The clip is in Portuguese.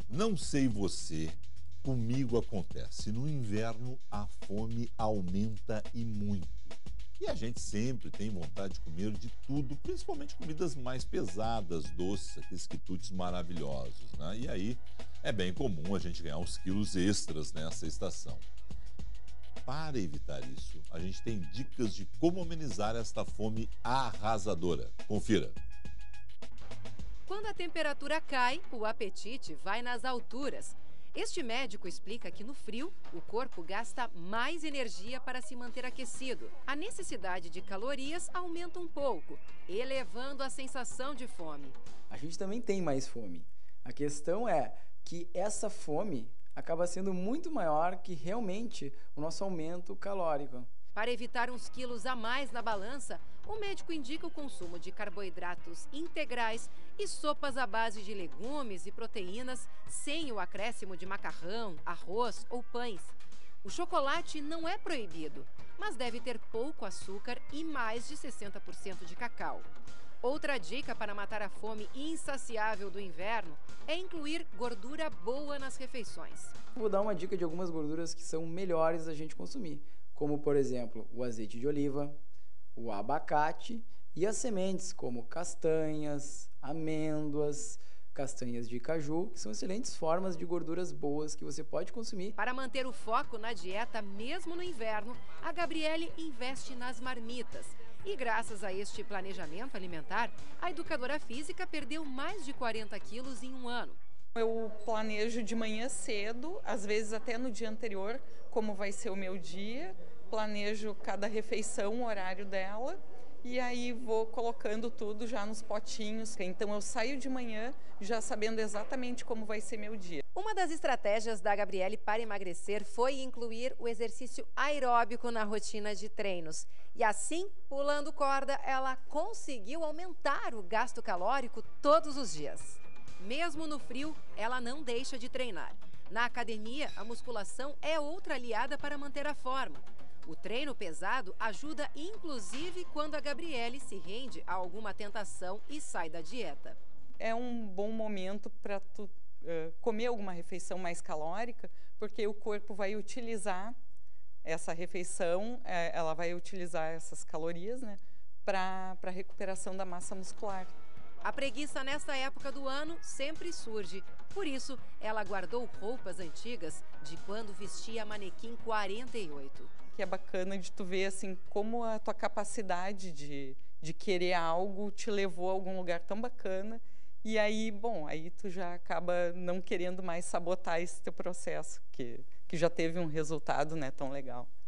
Não sei você, comigo acontece. No inverno a fome aumenta e muito. E a gente sempre tem vontade de comer de tudo, principalmente comidas mais pesadas, doces, aqueles quitutes maravilhosos, né? E aí é bem comum a gente ganhar uns quilos extras nessa estação. Para evitar isso, a gente tem dicas de como amenizar esta fome arrasadora. Confira. Quando a temperatura cai, o apetite vai nas alturas. Este médico explica que no frio, o corpo gasta mais energia para se manter aquecido. A necessidade de calorias aumenta um pouco, elevando a sensação de fome. A gente também tem mais fome. A questão é que essa fome acaba sendo muito maior que realmente o nosso aumento calórico. Para evitar uns quilos a mais na balança, o médico indica o consumo de carboidratos integrais e sopas à base de legumes e proteínas, sem o acréscimo de macarrão, arroz ou pães. O chocolate não é proibido, mas deve ter pouco açúcar e mais de 60% de cacau. Outra dica para matar a fome insaciável do inverno é incluir gordura boa nas refeições. Vou dar uma dica de algumas gorduras que são melhores a gente consumir, como, por exemplo, o azeite de oliva, o abacate e as sementes, como castanhas, amêndoas, castanhas de caju, que são excelentes formas de gorduras boas que você pode consumir. Para manter o foco na dieta mesmo no inverno, a Gabriele investe nas marmitas. E graças a este planejamento alimentar, a educadora física perdeu mais de 40 quilos em um ano. Eu planejo de manhã cedo, às vezes até no dia anterior, como vai ser o meu dia. Planejo cada refeição, o horário dela, e aí vou colocando tudo já nos potinhos. Então eu saio de manhã já sabendo exatamente como vai ser meu dia. Uma das estratégias da Gabriele para emagrecer foi incluir o exercício aeróbico na rotina de treinos. E assim, pulando corda, ela conseguiu aumentar o gasto calórico todos os dias. Mesmo no frio, ela não deixa de treinar. Na academia, a musculação é outra aliada para manter a forma. O treino pesado ajuda inclusive quando a Gabriele se rende a alguma tentação e sai da dieta. É um bom momento para tu comer alguma refeição mais calórica, porque o corpo vai utilizar essa refeição, ela vai utilizar essas calorias, né, para a recuperação da massa muscular. A preguiça nessa época do ano sempre surge. Por isso, ela guardou roupas antigas de quando vestia a manequim 48. Que é bacana de tu ver assim como a tua capacidade de querer algo te levou a algum lugar tão bacana. E aí, bom, aí tu já acaba não querendo mais sabotar esse teu processo, que já teve um resultado, né, tão legal.